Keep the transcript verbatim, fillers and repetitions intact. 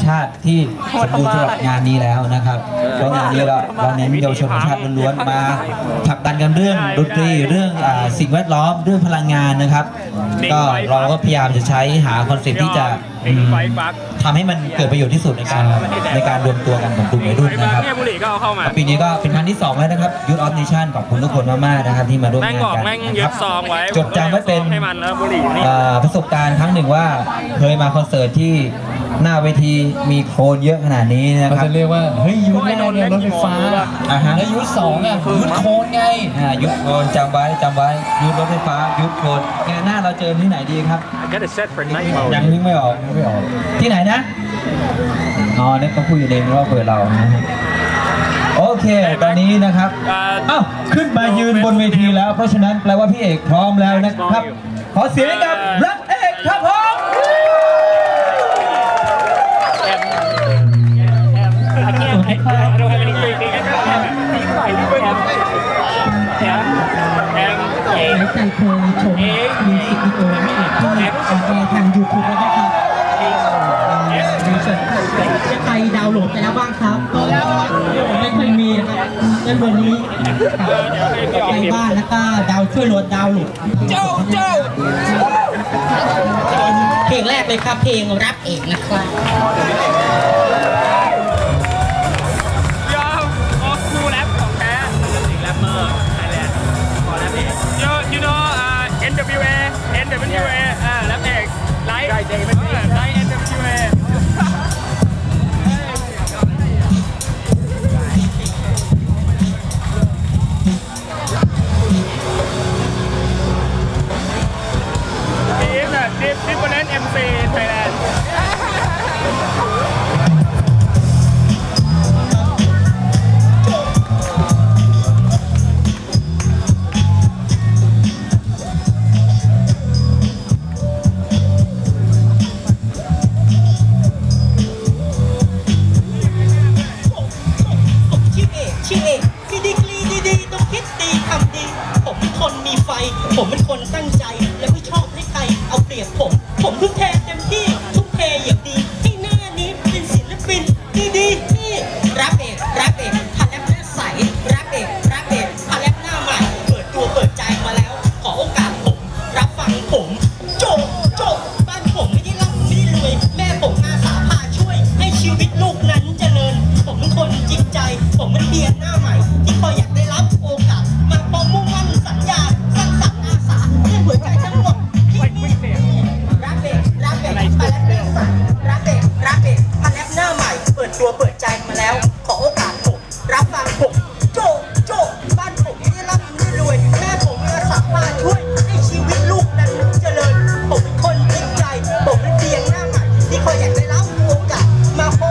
ชาติที่สมบูรณ์สำหรับงานนี้แล้วนะครับเพราะงานนี้เราเราเน้นเยาวชนธรรมชาติล้วนๆมาผลักดันกันเรื่องดนตรีเรื่องสิ่งแวดล้อมเรื่องพลังงานนะครับก็เราก็พยายามจะใช้หาคอนเซ็ปต์ที่จะทำให้มันเกิดประโยชน์ที่สุดในการในการรวมตัวกันของกลุ่มวัยรุ่นนะครับปีนี้ก็เป็นครั้งที่สองแล้วนะครับYouth of Nationขอบคุณทุกคนมากๆนะครับที่มาร่วมงานกันนะครับจดจำไว้เป็นประสบการณ์ครั้งหนึ่งว่าเคยมาคอนเสิร์ตที่หน้าเวทีมีโคลนเยอะขนาดนี้นะครับเขาจะเรียกว่าเฮ้ยยุทธแรกเนี่ยรถไฟฟ้าแล้วยุทธสองอ่ะยุทธโคลนไงยุทธโคลนจำไว้จำไว้ยุทธรถไฟฟ้ายุทธโคลนงานหน้าเราเจอที่ไหนดีครับยังนึกไม่ออกไม่ออกที่ไหนนะอ๋อเนี่ยเขาคุยอยู่ในรอบเปิดเรานะฮะโอเคตอนนี้นะครับอ้าวขึ้นมายืนบนเวทีแล้วเพราะฉะนั้นแปลว่าพี่เอกพร้อมแล้วนะครับขอเสียงกับรักเอกครับผมในใจเคยชมมิวสิกวิดีโอไม่เอกที่ออกในทางยูทูบแล้วนะครับมีส่วนใครดาวน์โหลดไปแล้วบ้างครับไม่เคยมีนะครับงั้นวันนี้ไปบ้านแล้วก็ดาวช่วยโหลดดาวน์โหลดเจ้าเจ้าเพลงแรกเลยครับเพลงรักเอกนะครับเอ็น ดับเบิลยู เอ เอ็น ดับเบิลยู เอ อ่าแล้วเอกไลท์ไลท์ เอ็น ดับเบิลยู เอทีมแบบดิฟดิฟเฟอเรนซ์ เอ็ม ซี ไทยแลนด์ผมเป็นคนตั้งใจและไม่ชอบให้ใครเอาเปรียบผมผมทุ่มเทเต็มที่ทุ่มเทอย่างดีให้หน้านี้เป็นศิลปินดีๆที่รับเอกรับเอกพันแลบหน้าใสรับเอกรับเอกพันแลบหน้าใหม่เปิดตัวเปิดใจมาแล้วขอโอกาสผมรับฟังผมโจโจบ้านผมไม่ได้ร่ำไม่ได้รวยแม่ผมอาสาพาช่วยให้ชีวิตลูกนั้นเจริญผมเป็นคนจริงใจผมเป็นเพียงหน้าใหม่ที่คอยอยากได้รับโอกาสมาพอมุ่งมั่นสัญญาหัวใจทั้งหมดที่นี่รักเด็กรักเด็กพันแลบหน้าใสรักเด็กรักเด็กพันแลบหน้าใหม่เปิดตัวเปิดใจมาแล้วขอโอกาสผมรับฟังผมโจโจบ้านผมไม่ได้ร่ำไม่ได้รวยแม่ผมอาสาพาช่วยให้ชีวิตลูกนั้นเจริญผมเป็นคนจริงใจผมเป็นเพียงหน้าใหม่ที่คอยอยากได้รับโอกาสมาพบ